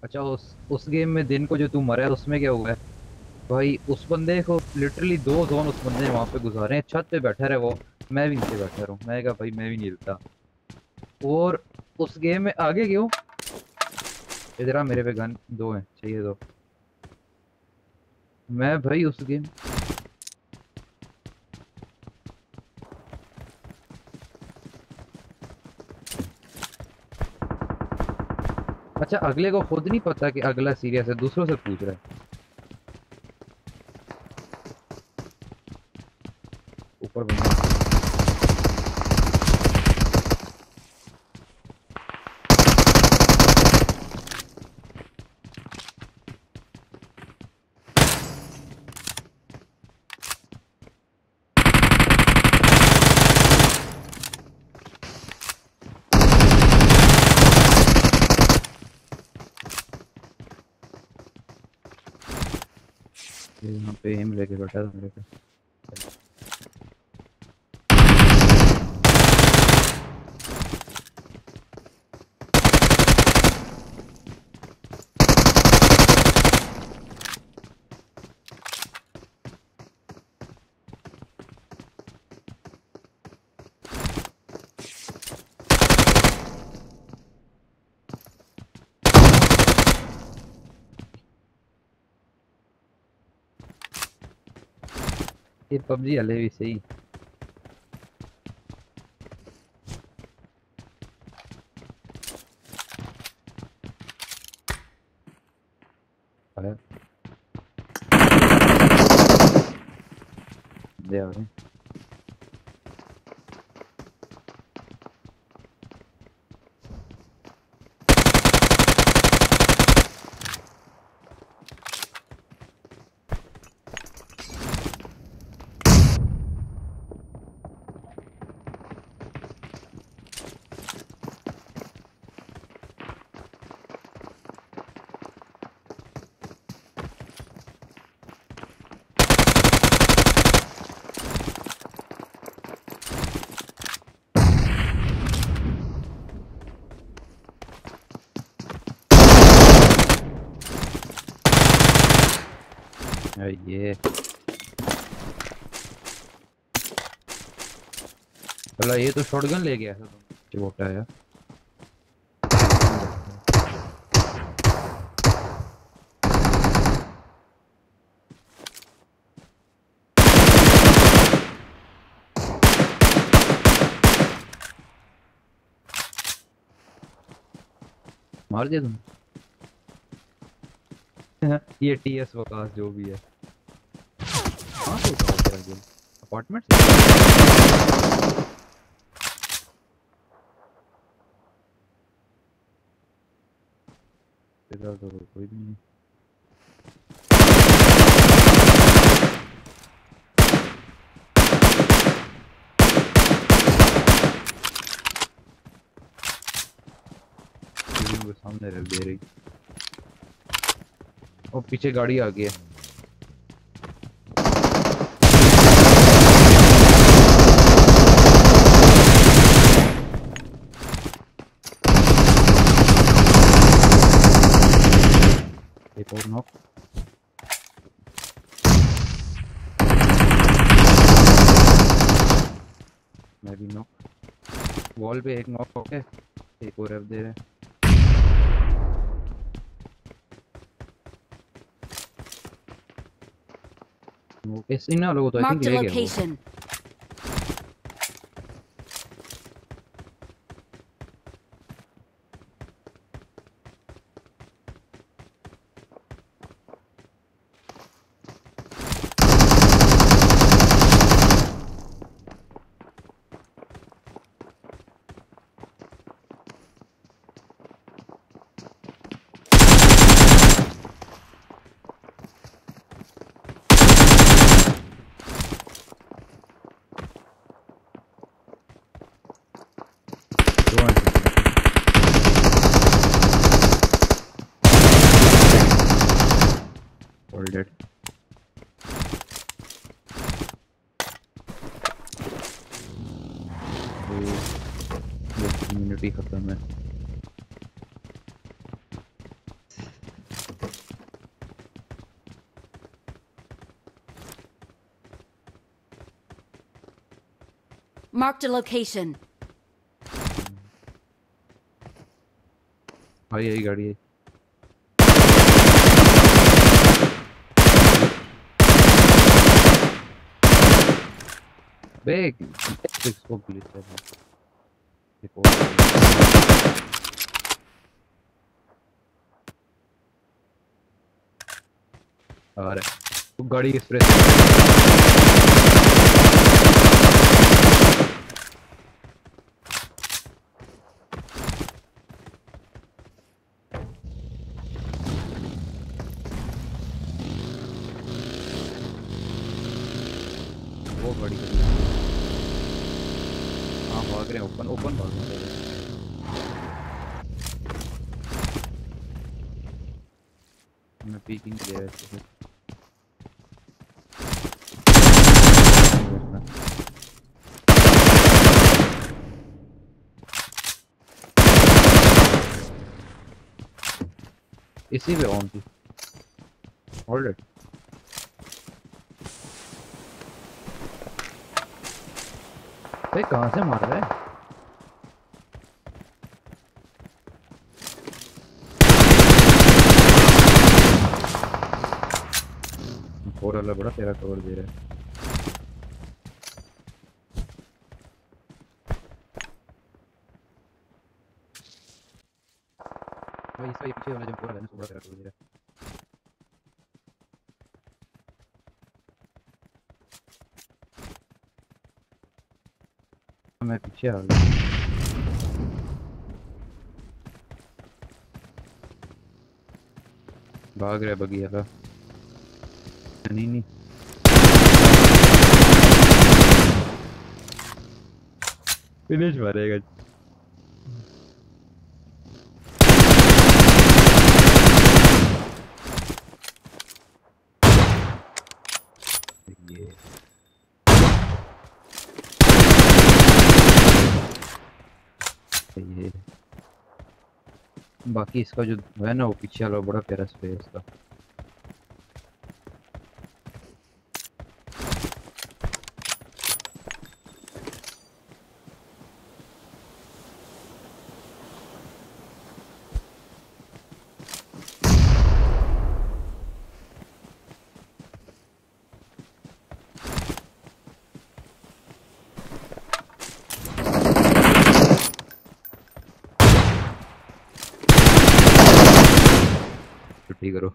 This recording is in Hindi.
अच्छा, उस गेम में दिन को जो तू मरा है उसमें क्या हुआ है? भाई उस बंदे को लिटरली 2 जोन उस बंदे ने वहां पे गुजारे हैं, छत पे बैठा रहा वो। मैं भी नीचे बैठा रहूं, मैं कहा भाई मैं भी नहीं हिलता। और उस गेम में आगे क्यों? इधर आ, मेरे पे गन दो हैं, चाहिए दो। मैं भाई उस गेम। अच्छा, अगले को खुद नहीं पता कि अगला सीरियस है, दूसरों से पूछ रहा है। ऊपर बंदा। ये यहाँ पे एम लेके बैठा था मेरे पे। ये पबजी हले भी सही। आया दे आ रहे हैं। ये भला ये तो शॉटगन ले गया था तुम, छोटा है। मार दिया तुम। ये टीएस वकास जो भी है। कहाँ से उठा तेरा गेम? अपार्टमेंट से? इधर तो कोई भी नहीं। बिल्डिंग के सामने रख दे रही। और पीछे गाड़ी आ गई है। एक और नॉक। मैं भी नॉक। वॉल पे एक नॉक है। एक और एफ दे रहे हैं। वो कैसे ना लोगों तो आई थिंक Marked a ले गया वो। location. Dead. ये कम्युनिटी खत्म है। Marked a location. भाई यही गाड़ी है। बैग इसको पुलिस है आ रहा है वो गाड़ी किस तरह वो गाड़ी हाँ भाग रहे हैं ओपन ओपन भाग रहे हैं मैं पीकिंग ले रहा था इसी पे ऑन थी होल्ड इट भाई कहाँ से मार रहा है और अल्लाह बड़ा तेरा कवर दे रहा है भाई इसका ये पीछे वाला जंप पूरा लेने से बड़ा तेरा कवर दे रहा है मैं पीछे आ गया भाग रहा है बगी वाला नहीं फिनिश मारेगा ये बाकी इसका जो है ना वो पीछे वाला बड़ा प्यारा स्पेस इसका छुट्टी करो